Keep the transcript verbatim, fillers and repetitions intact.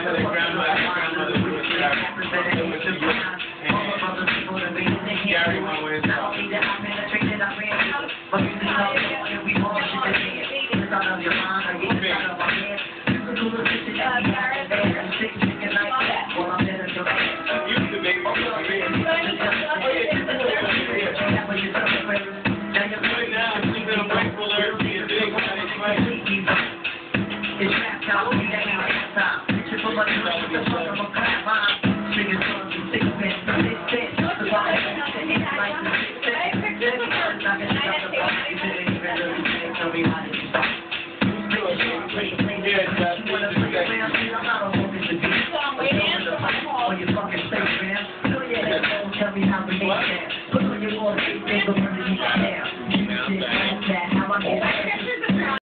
had a grandmother, grandmother who was there. It was just and Gary went with his dog. It's